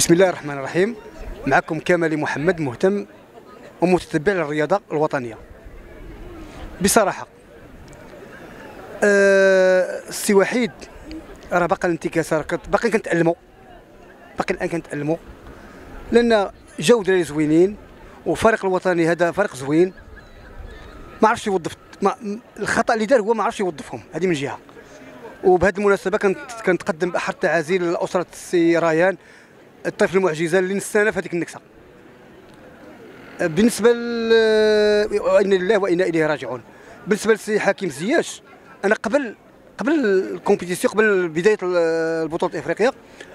بسم الله الرحمن الرحيم. معكم كمالي محمد، مهتم ومتتبع للرياضة الوطنية. بصراحة السي وحيد راه باقي الانتكاسة، باقي كنتألموا، باقي الآن كنتألموا، لأن جاو دراري زوينين والفريق الوطني هذا فريق زوين، ما عرفش يوظف. الخطأ اللي دار هو ما عرفش يوظفهم، هذه من جهة. وبهذه المناسبة كنتقدم بأحر التعازي لأسرة السي ريان، الطفل المعجزة اللي نستانا في هذيك النكسة. بالنسبة وإنا لله وإنا إليه راجعون. بالنسبة للسي حكيم زياش، أنا قبل الكومبيتيسيون، قبل بداية البطولة إفريقيا،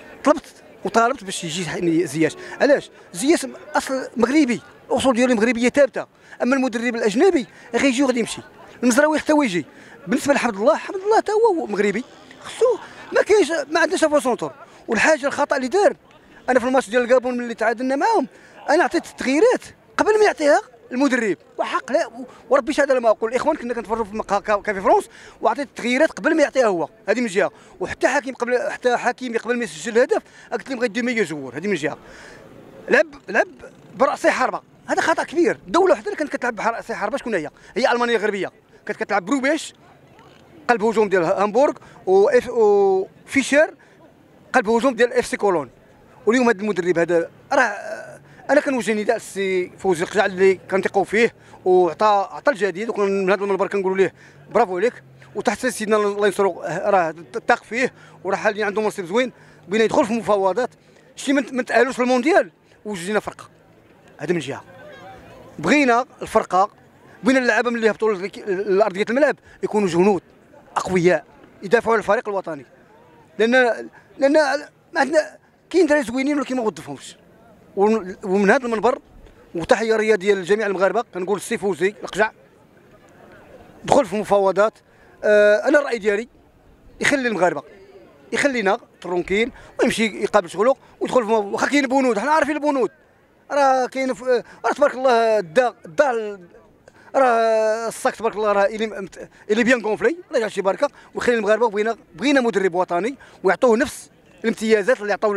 طلبت باش يجي زياش. علاش؟ زياش أصل مغربي، الأصول ديالو مغربية ثابتة، أما المدرب الأجنبي غيجي وغادي يمشي. المزراوي حتى هو يجي. بالنسبة لحمد الله، حمد الله حتى هو مغربي، خصو ما كاينش، ما عندناش فاسونتور. والحاجة الخطأ اللي دار، أنا في الماتش ديال الكابون ملي تعادلنا معاهم، أنا عطيت التغييرات قبل ما يعطيها المدرب، وحق لا وربي شهد على ما اقول. الاخوان كنا كنتفرجوا في كافي فرونس، وعطيت التغييرات قبل ما يعطيها هو، هذه من جهه. وحتى حكيم قبل ما يسجل الهدف قلت لهم غيدير مية جوار، هذه من جهه. لعب براسي حربه، هذا خطا كبير. الدوله وحده اللي كانت كتلعب براسي حربه شكون هي المانيا الغربيه، كانت كتلعب بروبيش قلب هجوم ديال هامبورغ، وفيشر قلب هجوم ديال اف سي كولون. واليوم هذا المدرب هذا راه انا كنوجه نداء للسي فوزي القجع اللي كنثقوا فيه، وعطى الجديد، ومن هذا المنبر كنقولوا ليه برافو عليك. وتحت سيدنا الله ينصرو راه تاق فيه، وراه حاليا عنده منصب زوين، بغينا يدخل في المفاوضات. شتي ما تاهلوش في المونديال وجينا فرقه، هذا من جهه. بغينا الفرقه، بغينا اللعابه ملي يهبطوا لارضيه الملعب يكونوا جنود اقوياء يدافعوا على الفريق الوطني، لان ما عندنا كاين دراري زوينين ولكن ما وظفهمش. ومن هذا المنبر وتحيه رياضيه لجميع المغاربه كنقول السي فوزي القجع دخل في المفاوضات. انا الراي ديالي يخلي المغاربه، يخلينا ترونكيل ويمشي يقابل شغله ويدخل في واخا كاين البنود، حنا عارفين البنود راه كاين، راه تبارك الله الدار راه الصاك تبارك الله راه اللي بيان كونفلي، الله يجعل شي بركه. ويخلي المغاربه، بغينا مدرب وطني ويعطوه نفس الامتيازات اللي عطاو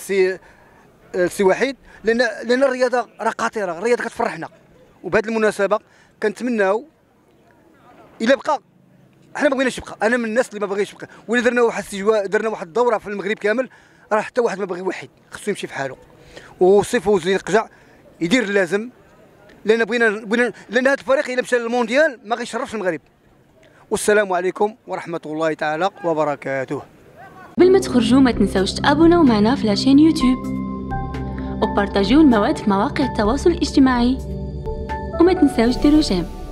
السي وحيد، لان الرياضه راه قاطره، الرياضه كتفرحنا. وبهذه المناسبه كنتمناو الا بقى، حنا ما بغيناش يبقى، انا من الناس اللي ما باغيش يبقى، ولا درنا واحد الاستجواء، درنا واحد الدوره في المغرب كامل، راه حتى واحد ما باغي وحيد، خصو يمشي في حاله. والسي فوزي القجع يدير اللازم، لان بغينا لان هذا الفريق الا مشى للمونديال ما غيشرفش المغرب. والسلام عليكم ورحمه الله تعالى وبركاته. قبل ما تخرجوا ما تنساوش تابوناو معنا في لاشين يوتيوب، وبارطاجيو المواد في مواقع التواصل الاجتماعي، وما تنساوش ديروا جيم.